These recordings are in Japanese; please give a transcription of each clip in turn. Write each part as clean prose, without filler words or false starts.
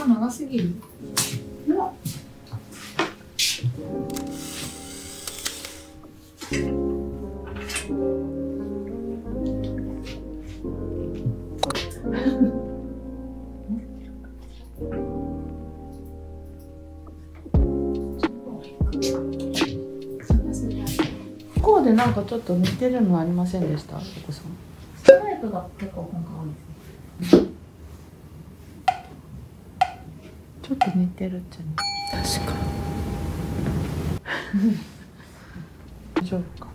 が長すぎる。 こうでなんかちょっと似てるのありませんでした、お子さん。 ストライプが結構今回多いですね。 ちょっと似てるっちゃね。確かに。大丈夫か。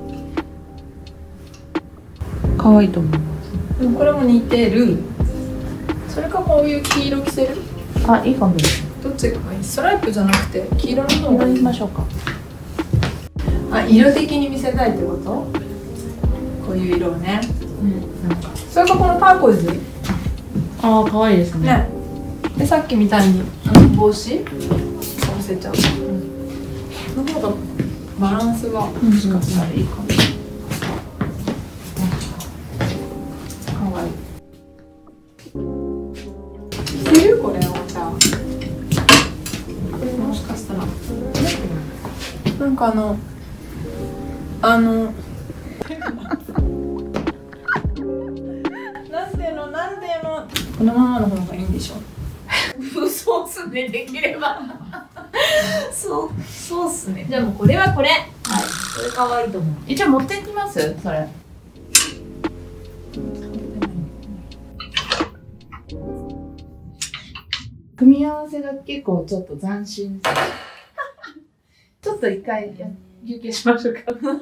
可愛いと思います。 でもこれも似てる。それかこういう黄色着せる。 あ、いいかもです。 どっちがいい？ストライプじゃなくて黄色の方がいい。 行きましょうか。 あ、色的に見せたいってこと？こういう色をね。なんかそれかこのターコイズ。 ああ、可愛いですね。 ね。でさっきみたいに帽子かぶせちゃう。の方がバランスがもしかしたらいいかも。可愛い。着せる？これをじゃあ。これもしかしたら。なんかなんていうのこのままの方がいいんでしょ。そうっすね、できれば。そうっすね。じゃあもうこれはこれ。はい、これ可愛いと思う。 一応持っていきます、それ。組み合わせが結構ちょっと斬新。ちょっと一回休憩しましょうか。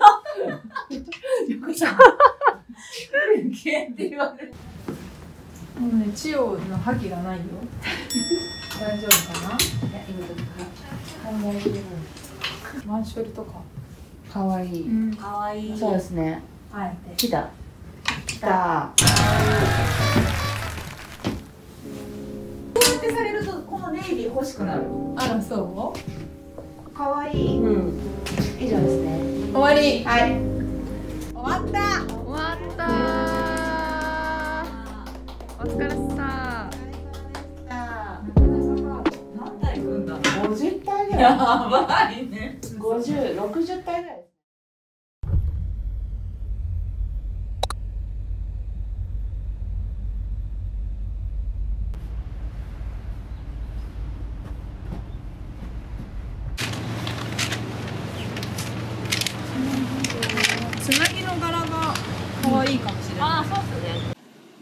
よくさん。休憩って言われる。もうね、千代の覇気がないよ。大丈夫かな？いや、今ワンショルとか。 かわいい。 かわいい。 そうですね。 はい。 来た。来た。 こうやってされるとこのネイビー欲しくなる。 あら、そかわいい。 うん。以上ですね。 う？終わり。 はい。終わった。 終わった。お疲れっさ。 何体組んだの 50体ぐらい。 やばいね。 50、60体ぐらい。 つなぎの柄が可愛いかもしれない。 あ、そうっすね。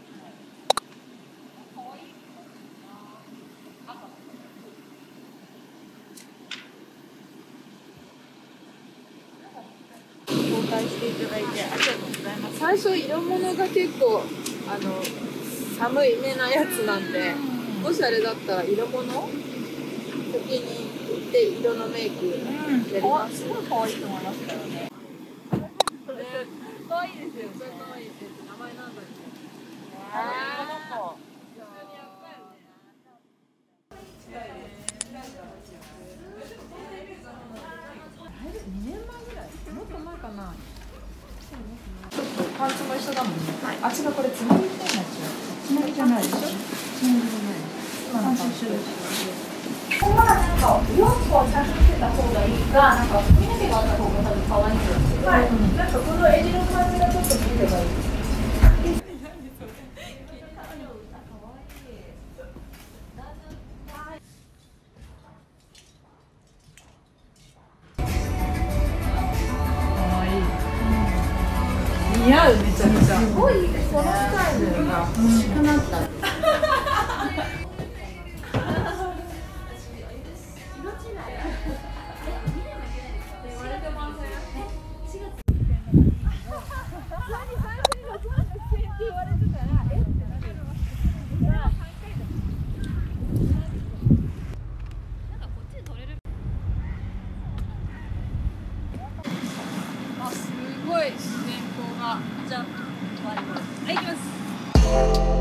紹介していただいてありがとうございます。最初色物が結構寒い目なやつなんで、もしあれだったら色物先に行って色のメイクやります。すごい可愛いと思いますけどね。可愛いですよ。それ可愛いです。名前なんだっけ？この子。2年前ぐらい？もっと前かな。ちょっとパンツも一緒だもんね。あ、違う、これつなぎみたいなやつ。つなぎじゃないでしょ。つなぎじゃない。今のパンツ一緒です。 ここはなんか洋服をちゃんとつけた方がいいか、なんか髪の毛があった方が多分可愛いんですけど、はい、なんかこの襟の感じがちょっと見ればいい。 似合う、めちゃめちゃ。 すごいですね。 このスタイルが欲しくなった。 あ、すごい自然光が。 じゃあ終わります。はい、行きます。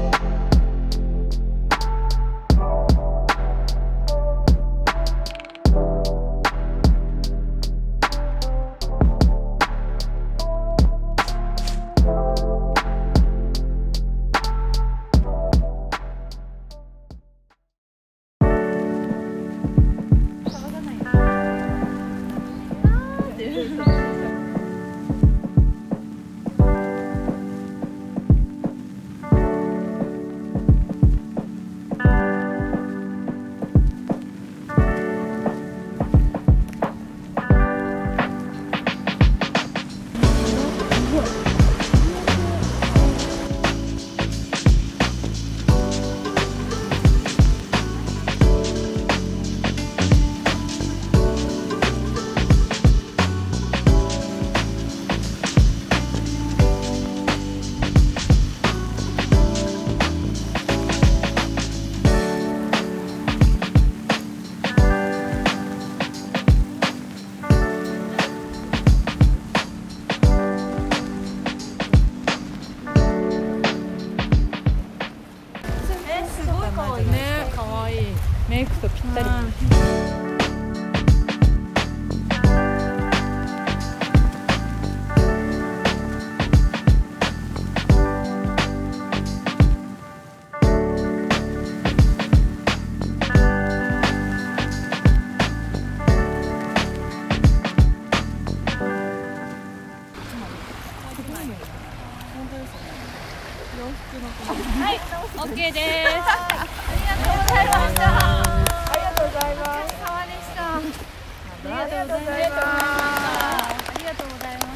はい、オッケーです。ありがとうございました。 ありがとうございます。 川でした。ありがとうございました。ありがとうございました。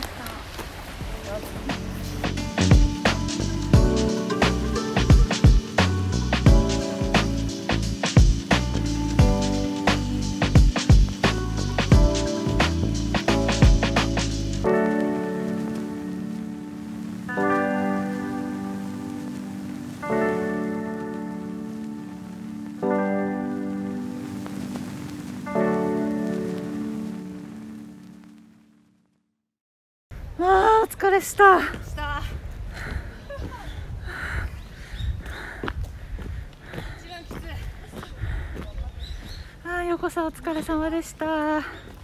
あー、お疲れした。あー、横さんお疲れ様でした。